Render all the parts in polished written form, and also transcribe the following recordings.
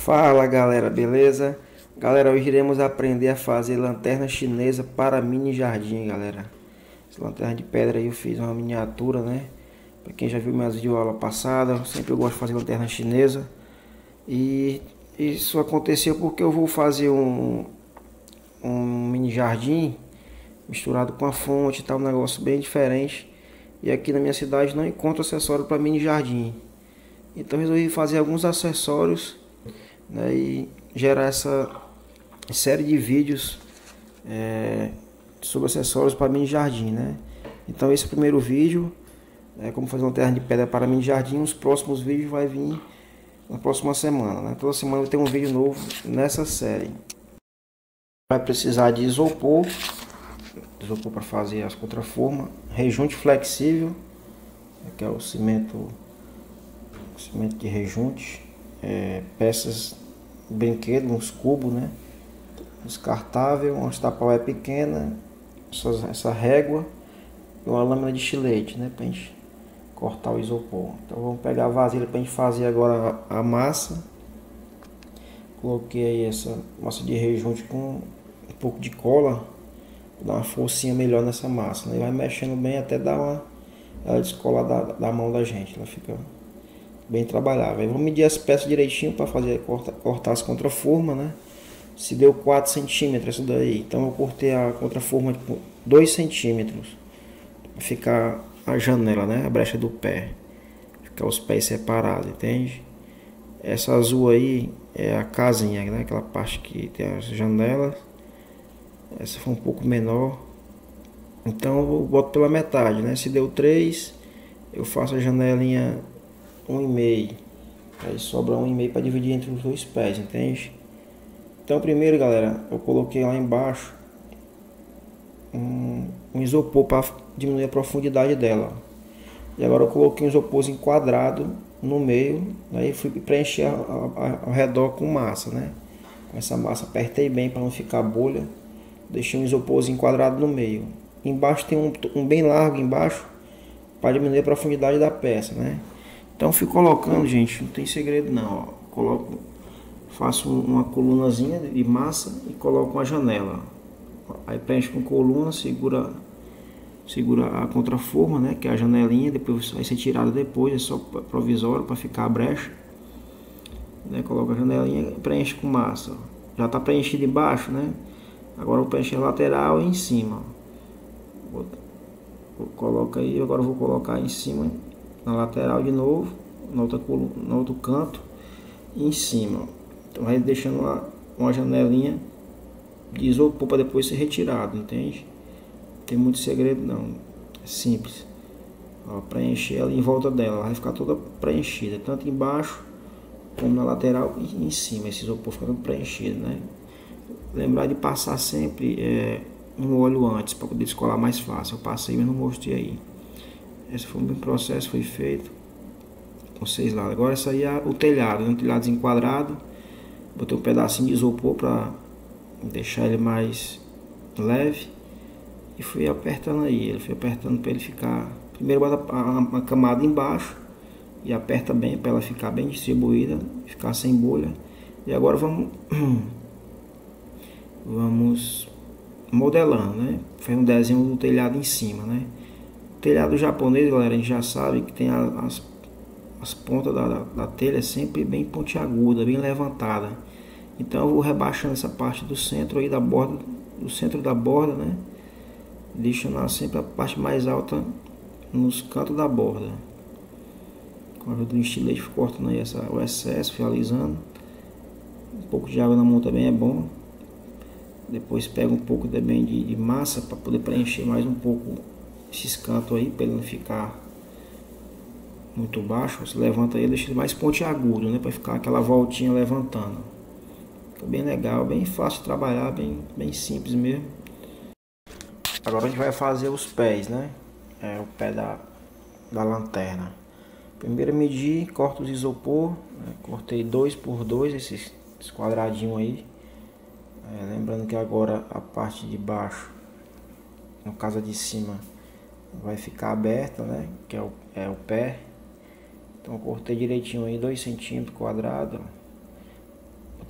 Fala galera, beleza? Galera, hoje iremos aprender a fazer lanterna chinesa para mini jardim, galera. Essa lanterna de pedra aí eu fiz uma miniatura, né? Para quem já viu minhas videoaulas aula passada, eu sempre gosto de fazer lanterna chinesa. E isso aconteceu porque eu vou fazer um mini jardim misturado com a fonte, tá? Um negócio bem diferente. E aqui na minha cidade não encontro acessório para mini jardim. Então resolvi fazer alguns acessórios, né, e gerar essa série de vídeos sobre acessórios para mini jardim, né? Então esse é o primeiro vídeo, como fazer uma lanterna de pedra para mini jardim. Os próximos vídeos vai vir na próxima semana, né? Toda semana vai ter um vídeo novo nessa série. Vai precisar de isopor para fazer as contraformas, rejunte flexível, que é o cimento de rejunte, peças brinquedo, uns cubos, né? Descartável, uma tapaué pequena, essa régua e uma lâmina de estilete, né? Pra gente cortar o isopor. Então vamos pegar a vasilha pra gente fazer agora a massa. Coloquei aí essa massa de rejunte com um pouco de cola, pra dar uma forcinha melhor nessa massa, né? E vai mexendo bem até dar ela descolar da mão da gente, ela fica bem trabalhável. Aí vamos medir as peças direitinho para fazer cortar as contraformas, né? Se deu 4 centímetros isso daí, então eu cortei a contraforma de 2 centímetros para ficar a janela, né? A brecha do pé, ficar os pés separados, entende? Essa azul aí é a casinha, né? Aquela parte que tem as janelas. Essa foi um pouco menor, então eu boto pela metade, né? Se deu 3, eu faço a janelinha 1,5, aí sobra 1,5 para dividir entre os dois pés, entende? Então primeiro, galera, eu coloquei lá embaixo um isopor para diminuir a profundidade dela. E agora eu coloquei um isopor quadrado no meio, aí fui preencher ao redor com massa, né? Com essa massa apertei bem para não ficar bolha. Deixei um isopor quadrado no meio. Embaixo tem um bem largo embaixo para diminuir a profundidade da peça, né? Então fui colocando, gente, não tem segredo não, ó. Faço uma colunazinha de massa e coloco uma janela. Aí preenche com coluna, segura a contraforma, né, que é a janelinha, depois vai ser tirada depois, é só provisório para ficar a brecha, né? Coloca a janelinha e preenche com massa, ó. Já está preenchido embaixo, né? Agora eu preencho a lateral e em cima. Coloca aí, agora eu vou colocar em cima, na lateral de novo, no outro canto e em cima. Então vai deixando uma janelinha de isopor para depois ser retirado, entende? Não tem muito segredo não, é simples. Ó, preencher ela em volta dela, ela vai ficar toda preenchida, tanto embaixo como na lateral e em cima. Esse isopor fica todo preenchido, né? Lembrar de passar sempre um óleo antes para poder descolar mais fácil. Eu passei, mas não mostrei aí. Esse foi um processo, foi feito com 6 lados. Agora essa aí é o telhado, né? Um telhado enquadrado. Botei um pedacinho de isopor para deixar ele mais leve e fui apertando aí. Ele foi apertando para ele ficar. Primeiro bota uma camada embaixo e aperta bem para ela ficar bem distribuída, ficar sem bolha. E agora vamos modelando, né? Faz um desenho do telhado em cima, né? O telhado japonês, galera, a gente já sabe que tem as pontas da telha sempre bem pontiaguda, bem levantada. Então eu vou rebaixando essa parte do centro aí da borda, do centro da borda, né? Deixando sempre a parte mais alta nos cantos da borda. Com a ajuda do estilete, fui cortando aí o excesso, fui alisando. Um pouco de água na mão também é bom. Depois pega um pouco também de massa para poder preencher mais um pouco esses cantos aí, para ele não ficar muito baixo. Você levanta ele, deixa ele mais pontiagudo, né? Para ficar aquela voltinha levantando. Fica bem legal, bem fácil de trabalhar, bem simples mesmo. Agora a gente vai fazer os pés, né? O pé da lanterna. Primeiro medir, corto os isopor, né? Cortei 2 por 2 esses quadradinhos aí. Lembrando que agora a parte de baixo, no caso a de cima, vai ficar aberta, né? Que é o pé. Então eu cortei direitinho aí 2 centímetros quadrados.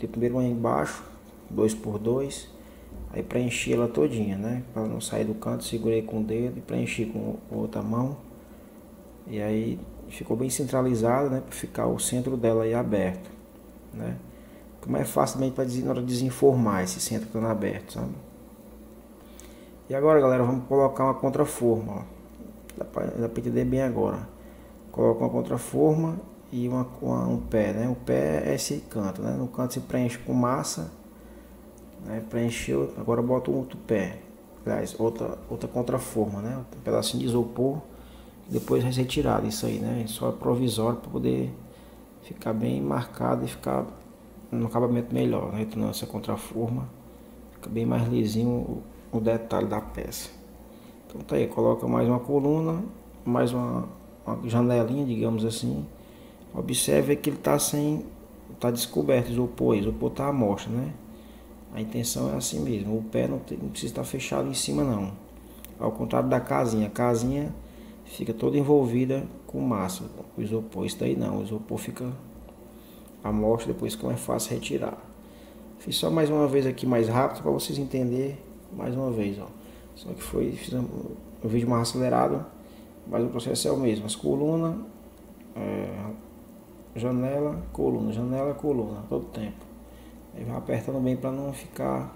botei primeiro uma embaixo, 2x2, aí preenchi ela todinha, né? Para não sair do canto, segurei com o dedo e preenchi com outra mão. E aí ficou bem centralizado, né? Para ficar o centro dela aí aberto, né? Como é fácil também para na hora de desenformar esse centro estando aberto, sabe? E agora, galera, vamos colocar uma contraforma, ó. Dá para entender bem agora. Coloca uma contraforma e um pé, né? O pé é esse canto, né? No canto se preenche com massa, né? Preencheu, agora bota um outro pé. Aliás, outra contraforma, né? Um pedacinho de isopor. Depois vai ser retirado isso aí, né? Só provisório para poder ficar bem marcado e ficar no acabamento melhor, né? Então essa contraforma fica bem mais lisinho o detalhe da peça. Então tá aí, coloca mais uma coluna, mais uma janelinha, digamos assim. Observe que ele tá descoberto o isopor tá à mostra, né? A intenção é assim mesmo, o pé não precisa estar fechado em cima não. Ao contrário da casinha, a casinha fica toda envolvida com massa, o isopor. Isso daí não, o isopor fica à mostra, depois que é mais fácil retirar. Fiz só mais uma vez aqui mais rápido para vocês entenderem mais uma vez, ó. Só que fiz um vídeo mais acelerado, mas o processo é o mesmo. As colunas, janela, coluna, todo tempo. Aí vai apertando bem para não ficar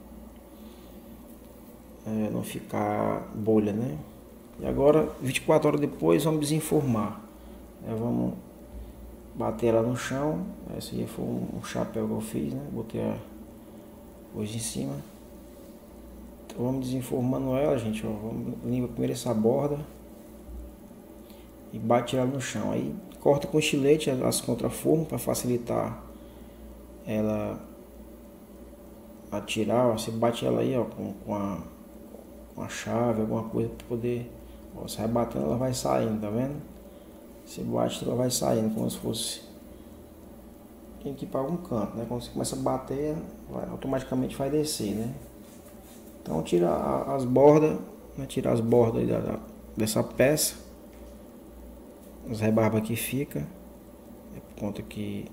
bolha, né? E agora, 24 horas depois, vamos desenformar. Vamos bater ela no chão. Esse aí foi um chapéu que eu fiz, né? Botei hoje em cima. Então vamos desenformando ela, gente. Ó. Vamos limpar primeiro essa borda e bate ela no chão. Aí corta com estilete as contraformas para facilitar ela a tirar. Ó. Você bate ela aí, ó, com a chave, alguma coisa para poder. Ó, você vai batendo, ela vai saindo, tá vendo? Você bate, ela vai saindo como se fosse tem que ir para algum canto, né? Quando você começa a bater, automaticamente vai descer, né? Então tira as bordas, né? Tira as bordas dessa peça, as rebarbas que fica, por conta que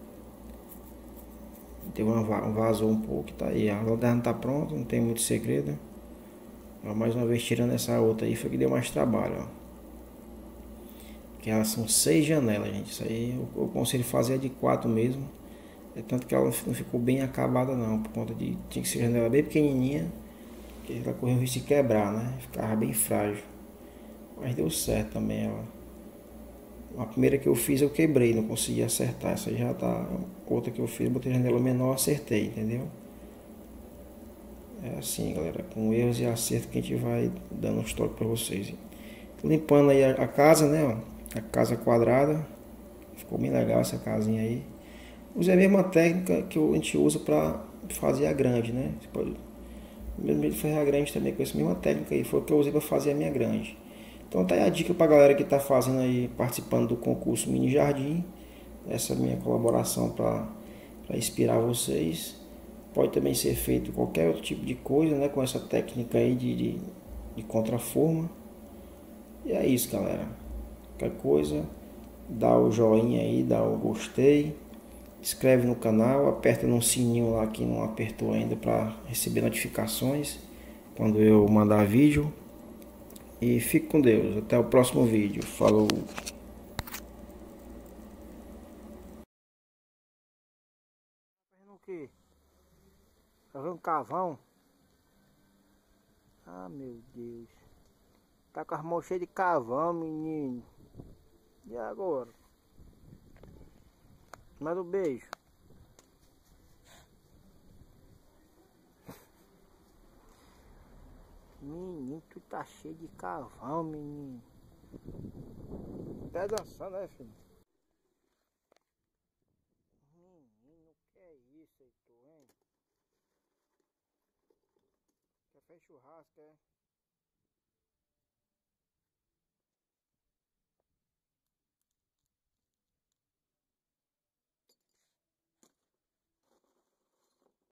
teve vazou um pouco, tá aí. A lanterna tá pronta, não tem muito segredo. Ó, mais uma vez tirando essa outra aí foi que deu mais trabalho, ó. Que elas são 6 janelas, gente. Isso aí eu conselho fazer a de 4 mesmo. É tanto que ela não ficou bem acabada não, por conta de tinha que ser janela bem pequenininha, que ela correu o risco de quebrar, né? Ficava bem frágil. Mas deu certo também ela. A primeira que eu fiz eu quebrei, não consegui acertar. Essa já tá. Outra que eu fiz, botei janela menor, acertei, entendeu? É assim, galera, com erros e acertos que a gente vai dando um toques para vocês. Limpando aí a casa, né? Ó, a casa quadrada. Ficou bem legal essa casinha aí. Usei a mesma técnica que a gente usa para fazer a grande, né? Você pode mesmo de fazer a grande também com essa mesma técnica aí. Foi o que eu usei para fazer a minha grande. Então tá aí a dica para a galera que está fazendo aí, participando do concurso Mini Jardim. Essa minha colaboração para inspirar vocês. Pode também ser feito qualquer outro tipo de coisa, né? Com essa técnica aí de contraforma. E é isso, galera. Qualquer coisa, dá o joinha aí, dá o gostei. Inscreve no canal, aperta no sininho lá que não apertou ainda para receber notificações quando eu mandar vídeo. E fique com Deus. Até o próximo vídeo. Falou! O que? Tá vendo um cavão? Ah, meu Deus. Tá com as mãos cheias de cavão, menino. E agora? Manda um beijo. Menino, tu tá cheio de cavão, menino. Tá dançando, né, filho? Menino, que é isso, Heitor, hein? Quer fazer churrasco, é?